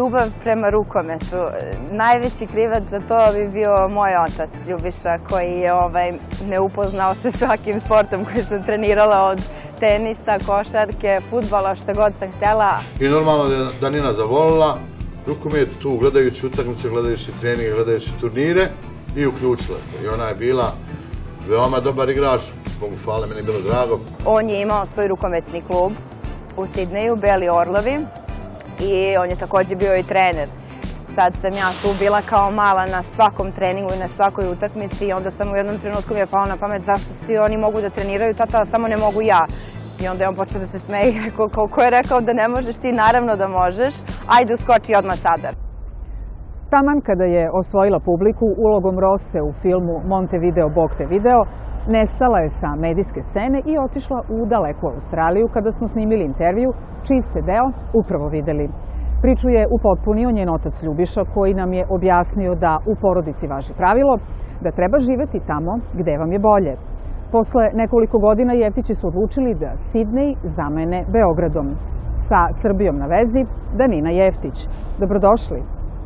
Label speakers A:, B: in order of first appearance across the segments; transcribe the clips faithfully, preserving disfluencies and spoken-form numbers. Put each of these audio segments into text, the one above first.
A: ljubav prema rukometu. Najveći krivac za to bi bio moj otac, Ljubiša, koji je me upoznao sa svakim sportom koji sam trenirala, od tenisa, košarke, fudbala, što god sam htjela.
B: I normalno je Danina zavolila rukomet tu, gledajući utakmice, gledajući treninge, gledajući turnire, i uključila se. I ona je bila veoma dobar igrač, Bogu hvala, meni je bilo drago.
A: On je imao svoj rukometni klub u Sidneju, Beli Orlovi, i on je također bio i trener. Sad sam ja tu bila kao mala na svakom treningu i na svakoj utakmici, i onda sam u jednom trenutku mi je palo na pamet zašto svi oni mogu da treniraju, tata, a samo ne mogu ja. I onda je on počeo da se smeje i rekao, ko je rekao da ne možeš ti, naravno da možeš, ajde uskoči odmah sada.
C: Taman kada je osvojila publiku ulogom Rose u filmu Montevideo, Bog te video, nestala je sa medijske scene i otišla u daleku Australiju kada smo snimili intervju, čiji ste deo upravo videli. Priču je upotpunio njen otac Ljubiša, koji nam je objasnio da u porodici važi pravilo da treba živeti tamo gde vam je bolje. Posle nekoliko godina Jeftići su odlučili da Sidnej zamene Beogradom. Sa Srbijom na vezi, Danina Jeftić. Dobrodošli.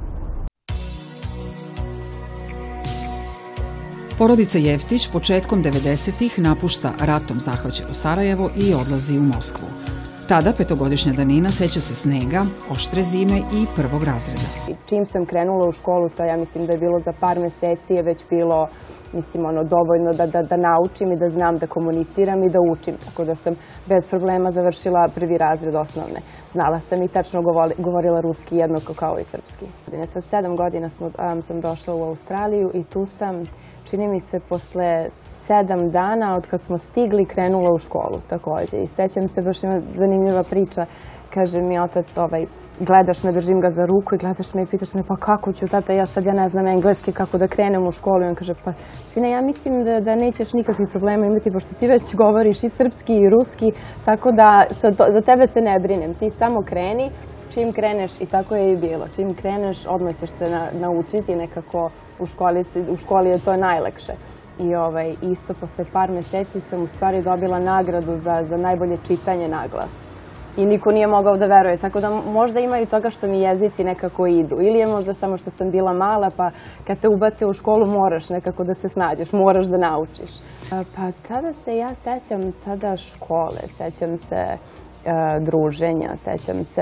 D: Porodica Jeftić početkom devedesetih napušta ratom zahvaćeno Sarajevo i odlazi u Moskvu. Tada petogodišnja Danina seća se snega, oštre zime i prvog razreda.
E: Čim sam krenula u školu, to ja mislim da je bilo za par meseci, je već bilo mislim, ono, dovoljno da, da, da naučim i da znam da komuniciram i da učim. Tako da sam bez problema završila prvi razred osnovne. Znala sam i tačno govorila ruski jednako kao i srpski. Sa sedam godina smo, um, sam došla u Australiju i tu sam, čini mi se, posle sedam dana od kad smo stigli krenula u školu također. I sećam se, baš ima zanimljiva priča, kaže mi otac, ovaj, gledaš me, držim ga za ruku i gledaš me i pitaš me, pa kako ću, tata, ja sad ja ne znam engleski, kako da krenem u školu. I on kaže, pa sine, ja mislim da, da nećeš nikakvih problema imati, pošto ti već govoriš i srpski i ruski, tako da za tebe se ne brinem, ti samo kreni. Čim kreneš, i tako je i bilo, čim kreneš, odmah ćeš se na, naučiti nekako u školici, u školi je to najlakše. I ovaj, isto posle par meseci sam u stvari dobila nagradu za, za najbolje čitanje na glas. I niko nije mogao da veruje, tako da možda ima i toga što mi jezici nekako idu. Ili je možda samo što sam bila mala, pa kad te ubace u školu moraš nekako da se snađeš, moraš da naučiš. Pa tada se ja sećam sada škole, sećam se e, druženja, sećam se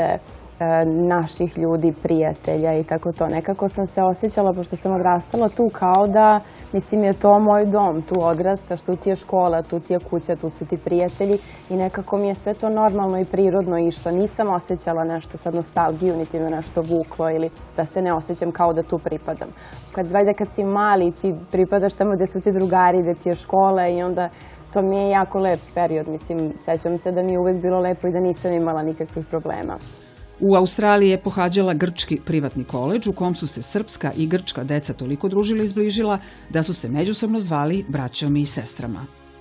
E: naših ljudi, prijatelja i tako to. Nekako sam se osjećala, pošto sam odrastala tu, kao da, mislim, je to moj dom, tu odrastaš, tu ti je škola, tu ti je kuća, tu su ti prijatelji i nekako mi je sve to normalno i prirodno išlo. Nisam osjećala nešto sad nostalgiju, niti me nešto vuklo ili da se ne osjećam kao da tu pripadam. Kad, valjda kad si mali, ti pripadaš tamo gde su ti drugari, gde ti je škola i onda to mi je jako lep period. Mislim, sećam se da mi je uvek bilo lepo i da nisam imala nikakvih problema.
D: U Australiji je pohađala grčki privatni koledž u kom su se srpska i grčka deca toliko družila i zbližila da su se međusobno zvali braćom i sestrama.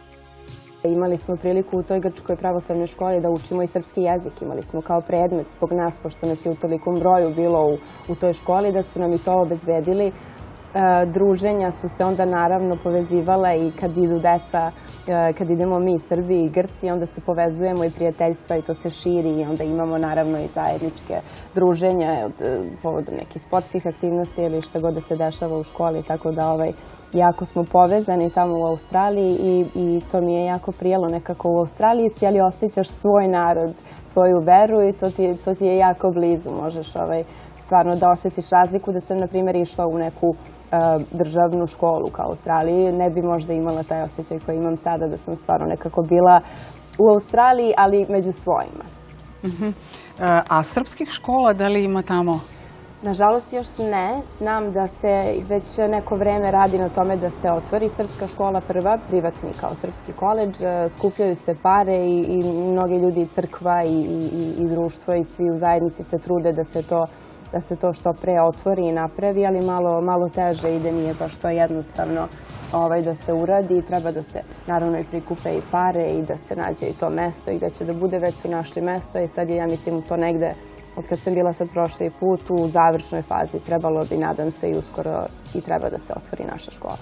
E: Imali smo priliku u toj grčkoj pravoslavnoj školi da učimo i srpski jezik. Imali smo kao predmet zbog nas, pošto nas je u tolikom broju bilo u, u toj školi, da su nam i to obezbedili. E, druženja su se onda naravno povezivala i kad idu deca, e, kad idemo mi Srbi i Grci, onda se povezujemo i prijateljstva i to se širi i onda imamo naravno i zajedničke druženja od povodom nekih sportskih aktivnosti ili šta god da se dešava u školi, tako da ovaj, jako smo povezani tamo u Australiji i, i to mi je jako prijelo nekako u Australiji, ali osjećaš svoj narod, svoju veru i to ti, to ti je jako blizu, možeš ovaj, stvarno da osjetiš razliku. Da sam, na primjer, išla u neku uh, državnu školu kao Australiji, ne bi možda imala taj osjećaj koji imam sada, da sam stvarno nekako bila u Australiji, ali među svojima.
F: Uh-huh. A srpskih škola, da li ima tamo?
E: Nažalost još ne. Znam da se već neko vreme radi na tome da se otvori srpska škola prva, privatni kao srpski koledž. Skupljaju se pare i, i mnogi ljudi i crkva i, i, i društvo i svi u zajednici se trude da se to da se to što pre otvori i napravi, ali malo, malo teže ide, nije baš to jednostavno ovaj, da se uradi. Treba da se naravno i prikupe i pare i da se nađe i to mesto i da će da bude, već su našli mesto i sad je, ja mislim, to negde, od kad sam bila sad prošli put, u završnoj fazi. Trebalo bi, nadam se, i uskoro i treba da se otvori naša škola.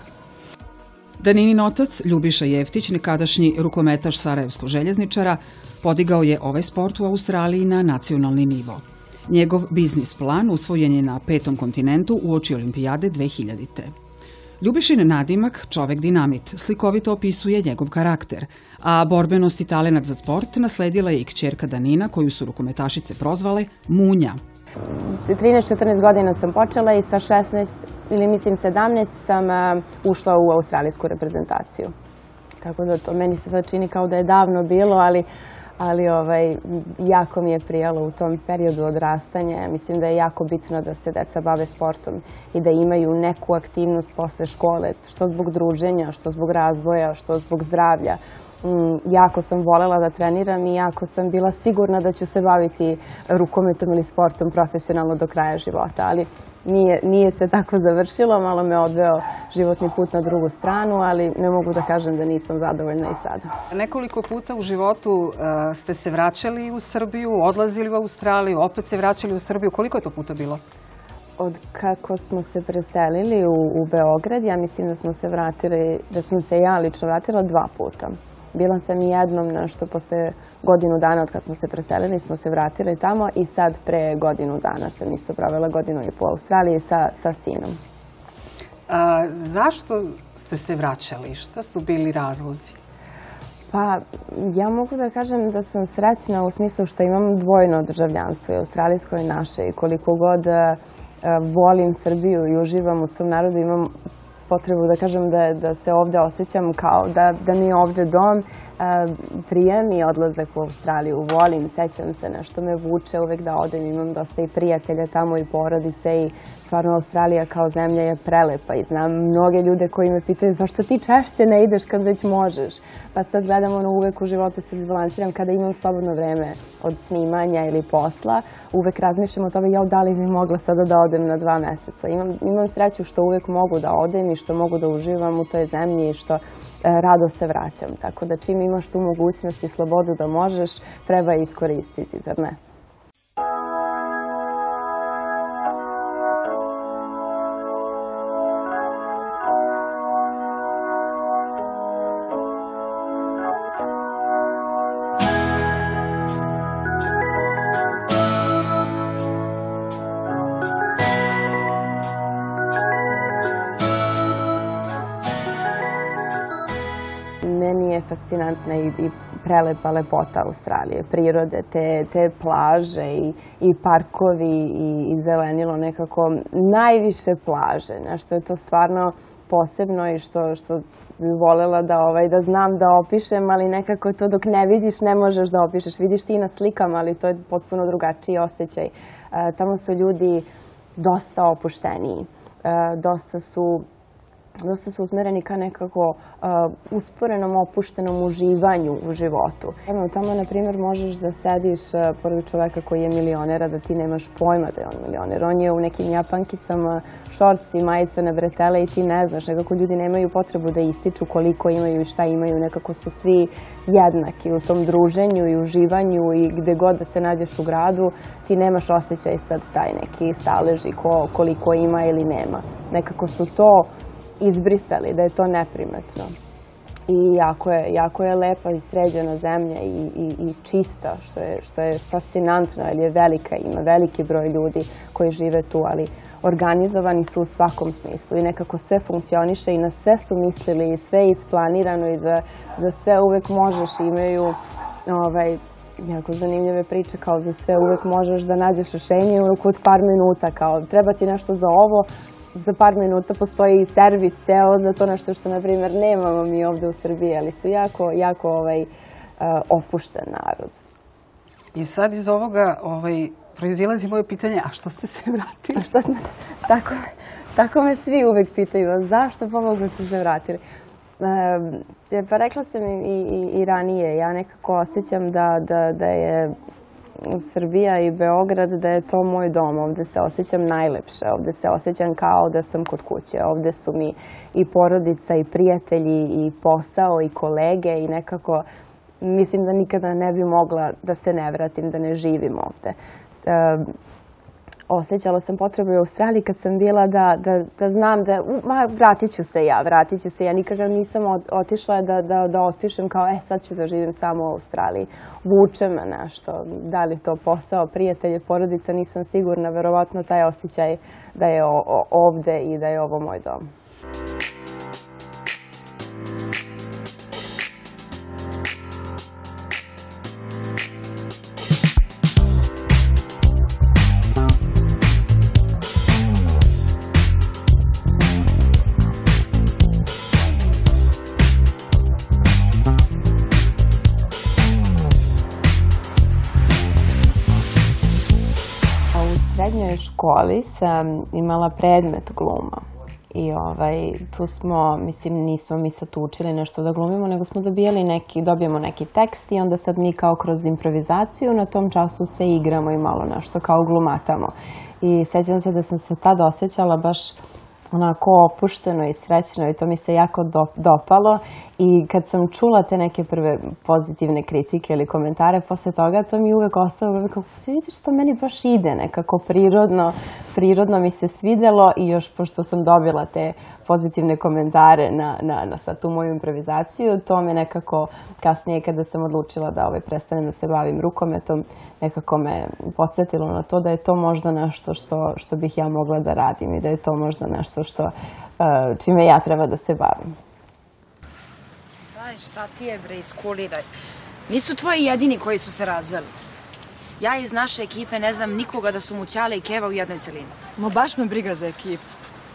D: Daninin otac, Ljubiša Jeftić, nekadašnji rukometaš sarajevskog željezničara, podigao je ovaj sport u Australiji na nacionalni nivo. Njegov biznis plan usvojen je na petom kontinentu uoči olimpijade dve hiljadite. Ljubišin nadimak, čovek dinamit, slikovito opisuje njegov karakter, a borbenost i talenat za sport nasledila je i kćerka Danina, koju su rukometašice prozvale Munja.
E: trinaest četrnaest godina sam počela i sa šesnaest ili mislim sedamnaest sam ušla u australijsku reprezentaciju. Tako da to meni se sad čini kao da je davno bilo, ali ali ovaj, jako mi je prijalo u tom periodu odrastanja. Mislim da je jako bitno da se deca bave sportom i da imaju neku aktivnost posle škole, što zbog druženja, što zbog razvoja, što zbog zdravlja. Jako sam volela da treniram i jako sam bila sigurna da ću se baviti rukometom ili sportom profesionalno do kraja života, ali nije, nije se tako završilo, malo me odveo životni put na drugu stranu, ali ne mogu da kažem da nisam zadovoljna i sada.
F: Nekoliko puta u životu uh, ste se vraćali u Srbiju, odlazili u Australiju, opet se vraćali u Srbiju. Koliko je to puta bilo?
E: Od kako smo se preselili u, u Beograd, ja mislim da smo se vratili, da sam se ja lično vratila dva puta. Bila sam i jednom, nešto posle godinu dana od kad smo se preselili, smo se vratili tamo i sad pre godinu dana sam isto provela godinu i po Australiji sa, sa sinom.
F: A, zašto ste se vraćali? Šta su bili razlozi?
E: Pa, ja mogu da kažem da sam srećna u smislu što imam dvojno državljanstvo, i australijsko i naše. I koliko god a, volim Srbiju i uživam u svom narodu, imam potrebu da kažem da, da se ovde osjećam kao da, da mi je ovde dom. Prije mi odlazak u Australiju, volim, sećam se, nešto me vuče uvek da odem, imam dosta i prijatelja tamo i porodice i stvarno Australija kao zemlja je prelepa i znam mnoge ljude koji me pitaju zašto ti češće ne ideš kad već možeš. Pa sad gledam ono uvek u životu se izbalansiram kada imam slobodno vreme od snimanja ili posla, uvek razmišljam o tome ja da li bi mogla sada da odem na dva meseca. Imam, imam sreću što uvek mogu da odem i što mogu da uživam u toj zemlji i što rado se vraćam. Tako da čim imaš tu mogućnost i slobodu da možeš, treba je iskoristiti, zar ne? Fascinantna i, i prelepa lepota Australije, prirode, te, te plaže i, i parkovi i, i zelenilo nekako, najviše plaže, nešto je to stvarno posebno i što, što bi voljela da, ovaj, da znam da opišem, ali nekako to dok ne vidiš ne možeš da opišeš. Vidiš ti na slikama, ali to je potpuno drugačiji osjećaj. E, tamo su ljudi dosta opušteniji, e, dosta su dosta su usmereni ka nekako uh, usporenom, opuštenom uživanju u životu. Tamo, na primjer, možeš da sediš uh, pored čoveka koji je milioner, a da ti nemaš pojma da je on milioner. On je u nekim japankicama, šorci, majice na bretele i ti ne znaš. Nekako ljudi nemaju potrebu da ističu koliko imaju i šta imaju. Nekako su svi jednaki u tom druženju i uživanju i gde god da se nađeš u gradu, ti nemaš osjećaj sad taj neki staleži ko, koliko ima ili nema. Nekako su to izbrisali, da je to neprimetno. I jako je, jako je lepa i sređena zemlja i, i, i čista, što je, što je fascinantno, jer je velika, ima veliki broj ljudi koji žive tu, ali organizovani su u svakom smislu i nekako sve funkcioniše i na sve su mislili i sve je isplanirano i za, za sve uvek možeš, imaju ovaj, jako zanimljive priče, kao za sve uvek možeš da nađeš rešenje u roku od par minuta, kao treba ti nešto za ovo, za par minuta postoji i servis ceo za to nešto što, na primjer, nemamo mi ovde u Srbiji, ali su jako, jako ovaj, uh, opušten narod.
F: I sad iz ovoga ovaj, proizilazi moje pitanje, a što ste se vratili?
E: A što smo se... Tako, tako me svi uvek pitaju, a zašto pomogli ste se vratili? Uh, pa rekla sam i, i, i ranije, ja nekako osjećam da, da, da je Srbija i Beograd, da je to moj dom. Ovde se osjećam najlepše, ovde se osjećam kao da sam kod kuće. Ovde su mi i porodica i prijatelji i posao i kolege i nekako mislim da nikada ne bi mogla da se ne vratim, da ne živim ovde. osjećala sam potrebu u Australiji kad sam bila da, da, da znam da, ma, vratit ću se ja, vratit ću se ja. Nikada nisam otišla da, da, da otpišem kao, e, sad ću da živim samo u Australiji. Vuče me nešto, da li to posao, prijatelje, porodica, nisam sigurna. Verovatno taj osjećaj da je o, o, ovde i da je ovo moj dom. U srednjoj školi sam imala predmet gluma i ovaj, tu smo, mislim, nismo mi sad učili nešto da glumimo, nego smo dobijali neki, dobijemo neki tekst i onda sad mi kao kroz improvizaciju na tom času se igramo i malo nešto kao glumatamo. I sećam se da sam se tada osjećala baš onako opušteno i srećno i to mi se jako do, dopalo i kad sam čula te neke prve pozitivne kritike ili komentare posle toga, to mi uvek ostalo kako, vidiš, to meni baš ide nekako prirodno, prirodno mi se svidelo i još pošto sam dobila te pozitivne komentare na, na, na sad tu moju improvizaciju, to me nekako kasnije kada sam odlučila da ovaj, prestanem da se bavim rukometom, nekako me podsjetilo na to da je to možda nešto što, što bih ja mogla da radim i da je to možda nešto što, čime ja treba da se bavim.
G: Daj, šta ti je, bre, iskuliraj. Nisu tvoji jedini koji su se razveli. Ja iz naše ekipe ne znam nikoga da su mu Ćale i Keva u jednoj celini.
H: Ma baš me briga za ekipu.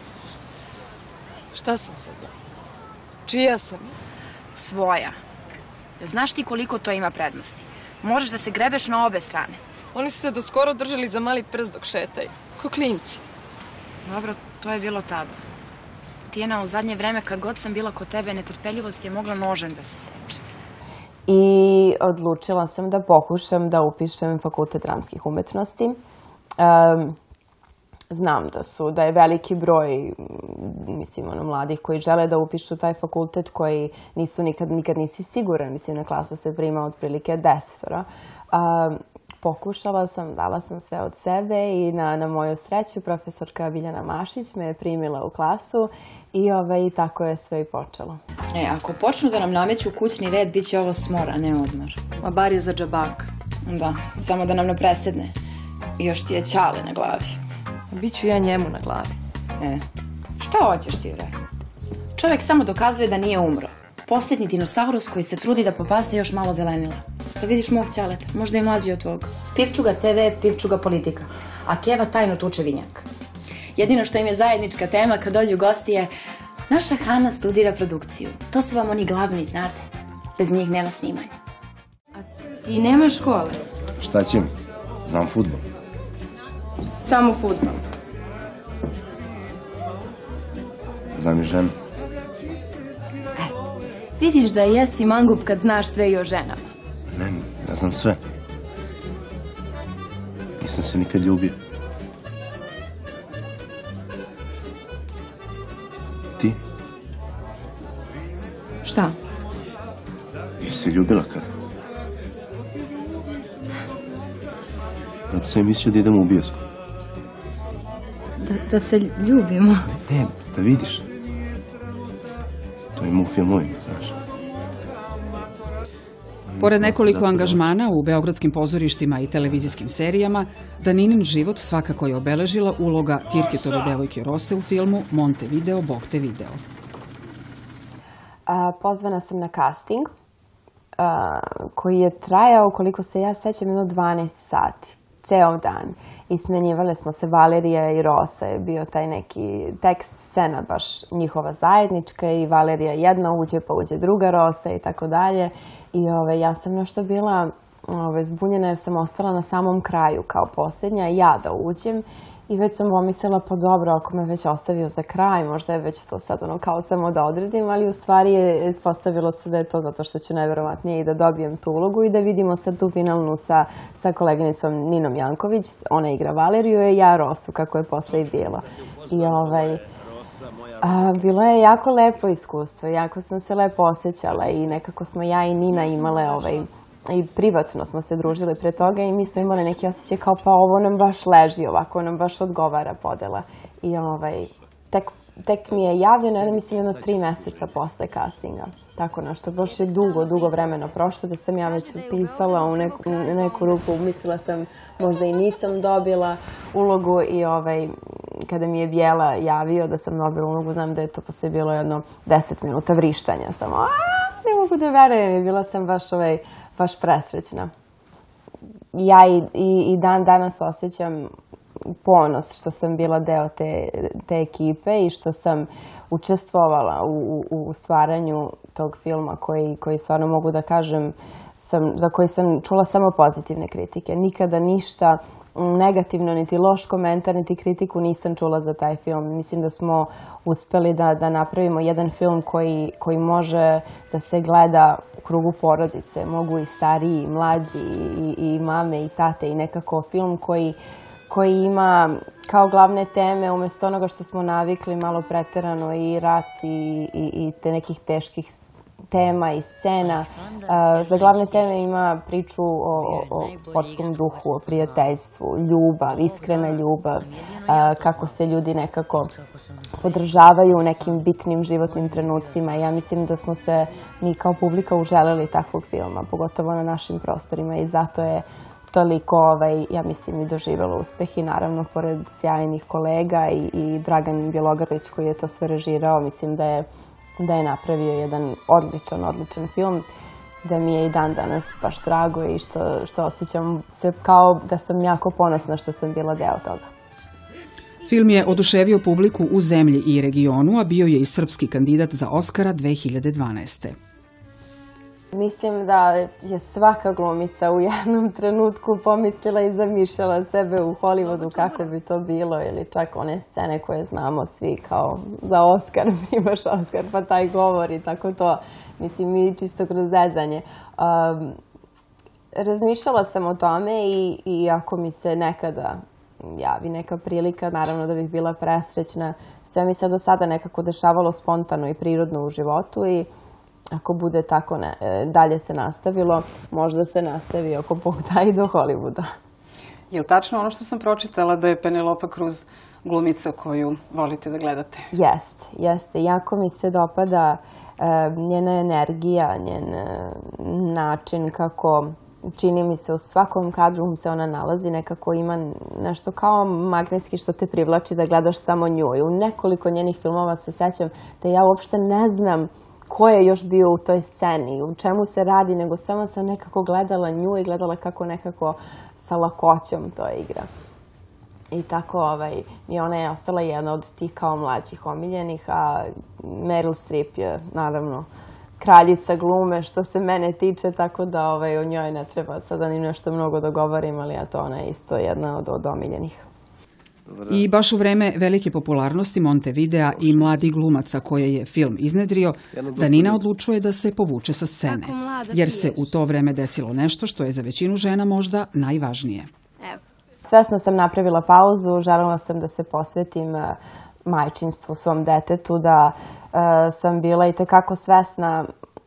H: Šta sam sad? Čija sam?
G: Svoja. Znaš ti koliko to ima prednosti? Možeš da se grebeš na obe strane.
H: Oni su se do skoro držali za mali prst dok šetaju. Ko klinci.
G: Dobro, to je bilo tada. Tijena, u zadnje vreme kad god sam bila kod tebe, netrpeljivost je mogla nožem da se seče.
E: I odlučila sam da pokušam da upišem Fakultet dramskih umetnosti. Um, znam da su, da je veliki broj, mislim, ono, mladih koji žele da upišu taj fakultet, koji nisu nikad, nikad nisi siguran, mislim, na klasu se prima otprilike desetora. Um, Pokušala sam, dala sam sve od sebe i na, na moju sreću profesorka Biljana Mašić me je primila u klasu i ovaj, tako je sve i počelo.
G: E, ako počnu da nam nameću kućni red, bit će ovo smor, a ne odmor.
H: Ma bar je za džabak.
G: Da, samo da nam ne presedne. I još ti je Ćale na glavi.
H: Biću ja njemu na glavi.
G: E, šta hoćeš ti, bre? Čovjek samo dokazuje da nije umro. Posljednji dinosaurus koji se trudi da popase još malo zelenila. Da vidiš mog Ćaleta, možda i mlađi od tvog. Pivčuga te ve, pivčuga politika. A Keva tajno tuče vinjak. Jedino što im je zajednička tema kad dođu gosti je naša Hana studira produkciju. To su vam oni glavni, znate. Bez njih nema snimanja. A ti nemaš škole?
I: Šta će mi? Znam fudbal.
G: Samo fudbal.
I: Znam i ženu.
G: Eto, vidiš da jesi mangup kad znaš sve i o ženama.
I: Ne, ne znam sve. Nisam se nikad ljubio. Ti?
G: Šta?
I: Jesi ljubila kad? Zato sam mislio da idemo u bioskop.
G: Da, da se ljubimo?
I: Ne, da vidiš. To ima u filmovima, znaš.
D: Pored nekoliko angažmana u beogradskim pozorištima i televizijskim serijama, Daninin život svakako je obeležila uloga Tirketove devojke Rose u filmu Montevideo, Bog te video.
E: A, pozvana sam na casting a, koji je trajao, koliko se ja sećam, jedno dvanaest sati, ceo dan. I smenjivale smo se, Valerija i Rosa je bio taj neki tekst, scena baš njihova zajednička i Valerija jedna uđe pa uđe druga Rosa i tako dalje. I ove, ja sam nešto bila ove, zbunjena jer sam ostala na samom kraju kao posljednja, ja da uđem. I već sam pomislila, pa dobro, ako me već ostavio za kraj, možda je već to sad ono kao samo da odredim, ali u stvari je ispostavilo se da je to zato što ću najverovatnije i da dobijem tu ulogu i da vidimo sad tu finalnu sa, sa koleginicom Ninom Janković, ona igra Valeriju i ja Rosu, kako je posle i bilo. I ovaj, a, bilo je jako lepo iskustvo, jako sam se lepo osjećala i nekako smo ja i Nina imale ovaj, i privatno smo se družili pre toga i mi smo imali neki osjećaj kao pa ovo nam baš leži ovako, nam baš odgovara podela. I ovaj, tek, tek mi je javljeno, ja mislim jedno tri meseca posle castinga. Tako nešto, baš je dugo, dugo vremena prošlo da sam ja već pisala u neku, neku rupu, mislila sam možda i nisam dobila ulogu i ovaj, kada mi je Bijela javio da sam dobila ulogu, znam da je to posle bilo jedno deset minuta vrištanja, samo ne mogu da verujem i bila sam baš, ovaj, baš presrećna. Ja i, i, i dan danas osjećam ponos što sam bila deo te, te ekipe i što sam učestvovala u, u, u stvaranju tog filma koji, koji stvarno mogu da kažem sam, za koji sam čula samo pozitivne kritike. Nikada ništa negativno, niti loš komentar, niti kritiku nisam čula za taj film. Mislim da smo uspeli da, da napravimo jedan film koji, koji može da se gleda u krugu porodice. Mogu i stariji, i mlađi, i, i, i mame, i tate, i nekako film koji koji ima kao glavne teme, umjesto onoga što smo navikli, malo preterano i rat i, i, i te nekih teških tema i scena. Uh, za glavne teme ima priču o, o sportskom duhu, o prijateljstvu, ljubav, iskrena ljubav, uh, kako se ljudi nekako podržavaju u nekim bitnim životnim trenucima. Ja mislim da smo se mi kao publika uželeli takvog filma, pogotovo na našim prostorima i zato je toliko, ovaj, ja mislim, i doživjelo uspeh i naravno, pored sjajnih kolega i, i Dragan Bjelogrlić koji je to sve režirao, mislim da je, da je napravio jedan odličan, odličan film, da mi je i dan danas baš drago i što, što osjećam se kao da sam jako ponosna što sam bila deo toga.
D: Film je oduševio publiku u zemlji i regionu, a bio je i srpski kandidat za Oskara dve hiljade dvanaeste.
E: Mislim da je svaka glumica u jednom trenutku pomislila i zamišljala sebe u Hollywoodu kako bi to bilo ili čak one scene koje znamo svi kao za Oskar, imaš Oskar pa taj govor i tako to. Mislim, mi čisto kroz zezanje. Um, razmišljala sam o tome i, i ako mi se nekada javi neka prilika, naravno da bih bila presrećna. Sve mi se do sada nekako dešavalo spontano i prirodno u životu i ako bude tako ne, dalje se nastavilo, možda se nastavi ako Bog da i do Hollywooda.
F: Je li tačno ono što sam pročitala da je Penelope Cruz glumica koju volite da gledate?
E: Jeste, jeste. Jako mi se dopada e, njena energija, njen e, način kako čini mi se u svakom kadru se ona nalazi, nekako ima nešto kao magnetski što te privlači da gledaš samo nju. I u nekoliko njenih filmova se sećam da ja uopšte ne znam ko je još bio u toj sceni, u čemu se radi, nego samo sam nekako gledala nju i gledala kako nekako sa lakoćom to igra. I tako ovaj, i ona je ostala jedna od tih kao mlađih omiljenih, a Meryl Streep je naravno kraljica glume što se mene tiče, tako da ovaj, o njoj ne treba sada ni nešto mnogo da govorim, ali ja to ona je isto jedna od, od omiljenih.
D: I baš u vreme velike popularnosti Montevidea i mladih glumaca koje je film iznedrio, Danina odlučuje da se povuče sa scene, jer se u to vreme desilo nešto što je za većinu žena možda najvažnije.
E: Svesno sam napravila pauzu, želela sam da se posvetim majčinstvu svom detetu, da sam bila i tekako svesna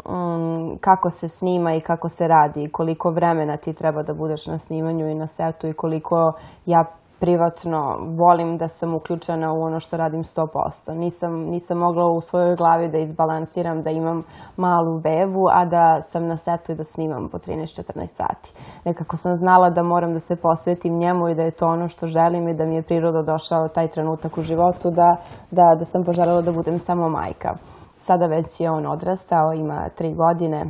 E: kako se snima i kako se radi, koliko vremena ti treba da budeš na snimanju i na setu i koliko ja privatno volim da sam uključena u ono što radim sto posto. Nisam, nisam mogla u svojoj glavi da izbalansiram, da imam malu bebu, a da sam na setu i da snimam po trinaest četrnaest sati. Nekako sam znala da moram da se posvetim njemu i da je to ono što želim i da mi je priroda došao taj trenutak u životu da, da, da sam poželjela da budem samo majka. Sada već je on odrastao, ima tri godine.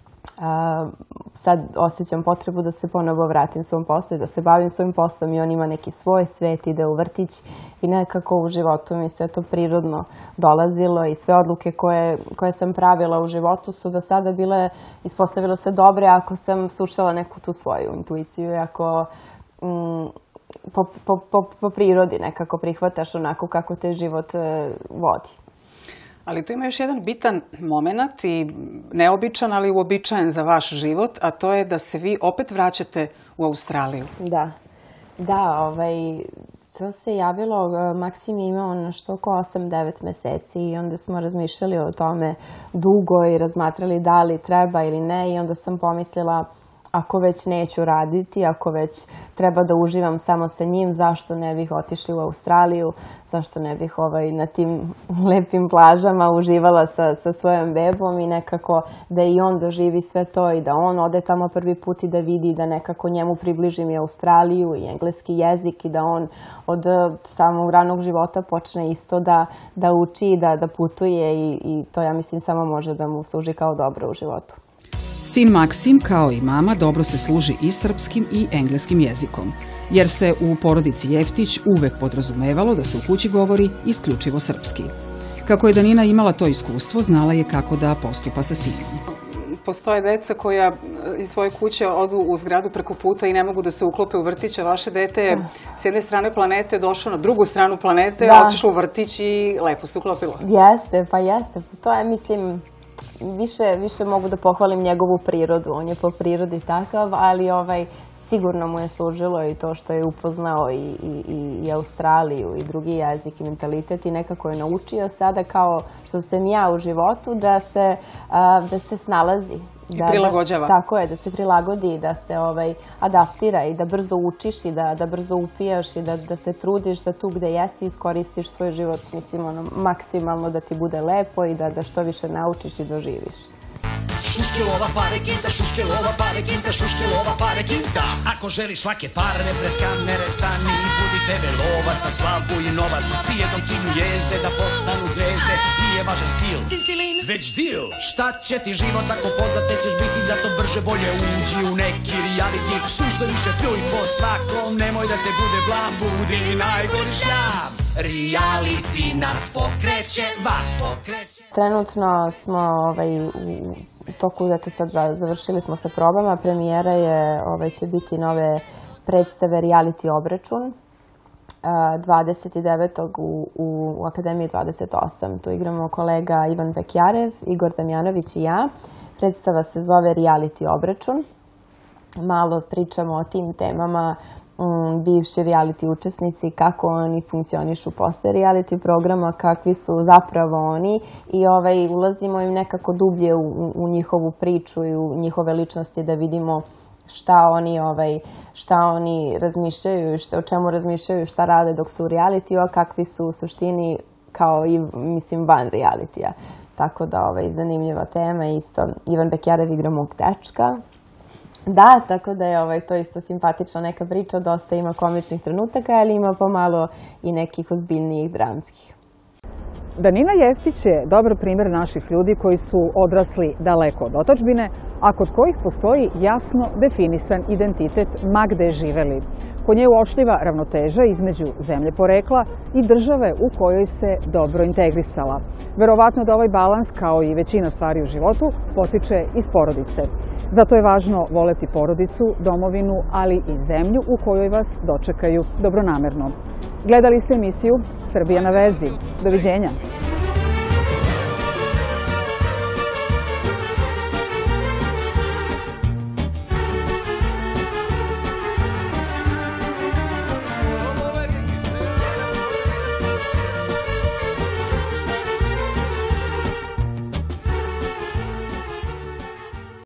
E: Uh, sad osjećam potrebu da se ponovo vratim svom poslu i da se bavim svojim poslom i on ima neki svoj svet, ide u vrtić i nekako u životu mi sve to prirodno dolazilo i sve odluke koje, koje sam pravila u životu su do sada bile, ispostavilo se dobre ako sam slušala neku tu svoju intuiciju i ako mm, po, po, po, po prirodi nekako prihvataš onako kako te život uh, vodi.
F: Ali tu ima još jedan bitan moment i neobičan, ali uobičajen za vaš život, a to je da se vi opet vraćate u Australiju.
E: Da, da, ovaj, to se javilo, Maksim je imao nešto oko osam devet meseci i onda smo razmišljali o tome dugo i razmatrali da li treba ili ne i onda sam pomislila ako već neću raditi, ako već treba da uživam samo sa njim, zašto ne bih otišli u Australiju, zašto ne bih ovaj, na tim lepim plažama uživala sa, sa svojom bebom i nekako da i on doživi sve to i da on ode tamo prvi put i da vidi, da nekako njemu približim i Australiju i engleski jezik i da on od samog ranog života počne isto da, da uči, da, da putuje i, i to ja mislim samo može da mu služi kao dobro u životu.
D: Sin Maksim, kao i mama, dobro se služi i srpskim i engleskim jezikom, jer se u porodici Jeftić uvek podrazumevalo da se u kući govori isključivo srpski. Kako je Danina imala to iskustvo, znala je kako da postupa sa sinom.
F: Postoje deca koja iz svoje kuće odu u zgradu preko puta i ne mogu da se uklope u vrtić, a vaše dete je s jedne strane planete došlo na drugu stranu planete, da. Otišlo u vrtić i lepo se uklopilo.
E: Jeste, pa jeste. To je, mislim, više, više mogu da pohvalim njegovu prirodu. On je po prirodi takav, ali ovaj, sigurno mu je služilo i to što je upoznao i, i, i Australiju i drugi jezik i mentalitet i nekako je naučio sada kao što sam ja u životu da se, da se snalazi.
F: I prilagođava.
E: Da, tako je, da se prilagodi, da se ovaj, adaptira i da brzo učiš i da, da brzo upijaš i da, da se trudiš da tu gde jesi iskoristiš svoj život, mislim, ono, maksimalno da ti bude lepo i da, da što više naučiš i doživiš.
J: Šuškelova parekinta, šuškelova parekinta, šuškelova parekinta. Ako želiš lake pare pred kamere stani, budi tebe lovac na slavu i novac. Svi jednom cilju jezde da postanu zvezde, nije važan stil, već deal. Šta će ti život ako poznate ćeš biti, zato brže bolje uđi u neki reality. Psuj što više pljuj po svakom, nemoj da te bude blam, budi najgori šljam. Reality nas pokreće, vas pokreće.
E: Trenutno smo ovaj, u toku, eto sad završili smo sa probama, premijera je, ovaj, će biti nove predstave Reality obračun dvadeset devetog u, u Akademiji dvadeset osam. Tu igramo kolega Ivan Bekjarev, Igor Damjanović i ja. Predstava se zove Reality obračun. Malo pričamo o tim temama, bivši reality učesnici, kako oni funkcionišu posle reality programa, kakvi su zapravo oni i ovaj, ulazimo im nekako dublje u, u njihovu priču i u njihove ličnosti da vidimo šta oni, ovaj, šta oni razmišljaju, šta, o čemu razmišljaju, šta rade dok su u reality, a kakvi su u suštini kao i, mislim, van realitija. Tako da, ovaj, zanimljiva tema isto. Ivan Bekjarev igra mog dečka. Da, tako da je ovaj, to isto simpatična neka priča, dosta ima komičnih trenutaka, ali ima pomalo i nekih ozbiljnijih dramskih.
C: Danina Jeftić je dobar primjer naših ljudi koji su odrasli daleko od otadžbine, a kod kojih postoji jasno definisan identitet ma gde živeli. Kod nje je uočljiva ravnoteža između zemlje porekla i države u kojoj se dobro integrisala. Verovatno da ovaj balans, kao i većina stvari u životu, potiče iz porodice. Zato je važno voleti porodicu, domovinu, ali i zemlju u kojoj vas dočekaju dobronamerno. Gledali ste emisiju Srbija na vezi. Doviđenja!